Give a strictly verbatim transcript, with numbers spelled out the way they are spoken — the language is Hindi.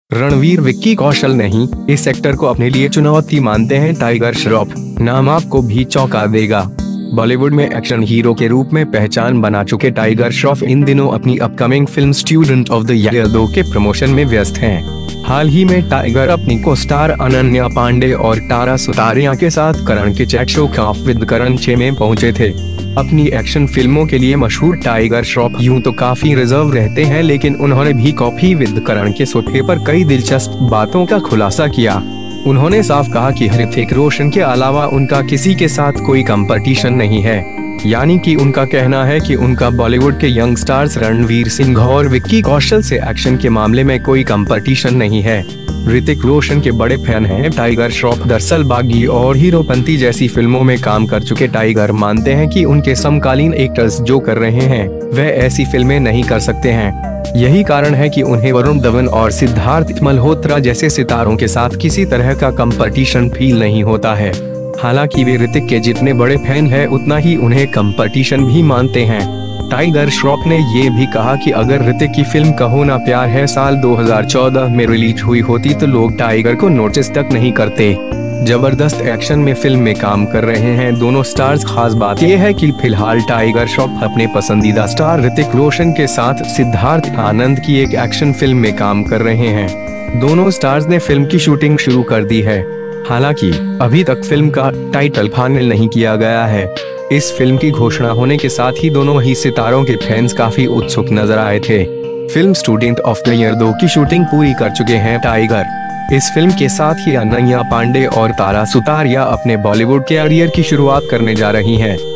रणवीर विक्की कौशल नहीं, इस एक्टर को अपने लिए चुनौती मानते हैं टाइगर श्रॉफ। नाम आपको भी चौंका देगा। बॉलीवुड में एक्शन हीरो के रूप में पहचान बना चुके टाइगर श्रॉफ इन दिनों अपनी upcoming film student of the year दो के प्रमोशन में व्यस्त हैं। हाल ही में टाइगर अपनी को स्टार अनन्या पांडे और तारा सुतारिया के साथ करण के chat show Koffee with Karan छह में पहुंचे थे। अपनी एक्शन फिल्मों के लिए मशहूर टाइगर श्रॉफ यूं तो काफी रिजर्व रहते हैं, लेकिन उन्होंने भी कॉफी विद करण के सोफे पर कई दिलचस्प बातों का खुलासा किया। उन्होंने साफ कहा कि ऋतिक रोशन के अलावा उनका किसी के साथ कोई कंपटीशन नहीं है। यानी कि उनका कहना है कि उनका बॉलीवुड के यंग स्टार्स रणवीर सिंह और विक्की कौशल से एक्शन के मामले में कोई कंपटीशन नहीं है। ऋतिक रोशन के बड़े फैन हैं टाइगर श्रॉफ। दरअसल बागी और हीरोपंती जैसी फिल्मों में काम कर चुके टाइगर मानते हैं कि उनके समकालीन एक्टर्स जो कर रहे हैं वह ऐसी फिल्में नहीं कर सकते हैं। यही कारण है कि उन्हें वरुण धवन और सिद्धार्थ मल्होत्रा जैसे सितारों के साथ किसी तरह का कंपटीशन फील नहीं होता है। हालांकि वे ऋतिक के जितने बड़े फैन हैं उतना ही उन्हें कंपटीशन भी मानते हैं। टाइगर श्रॉफ ने ये भी कहा कि अगर ऋतिक की फिल्म कहो ना प्यार है साल दो हज़ार चौदह में रिलीज हुई होती तो लोग टाइगर को नोटिस तक नहीं करते। जबरदस्त एक्शन में फिल्म में काम कर रहे हैं दोनों स्टार्स। खास बात यह है कि फिलहाल टाइगर श्रॉफ अपने पसंदीदा स्टार ऋतिक रोशन के साथ सिद्धार्थ आनंद की एक एक्शन फिल्म में काम कर रहे हैं। दोनों स्टार्स ने फिल्म की शूटिंग शुरू कर दी है। हालांकि अभी तक फिल्म का टाइटल फाइनल नहीं किया गया है। इस फिल्म की घोषणा होने के साथ ही दोनों ही सितारों के फैंस काफी उत्सुक नजर आए थे। Film student of the year दो की शूटिंग पूरी कर चुके हैं टाइगर। इस फिल्म के साथ ही अनन्या पांडे और तारा सुतारिया अपने बॉलीवुड कैरियर की शुरुआत करने जा रही हैं।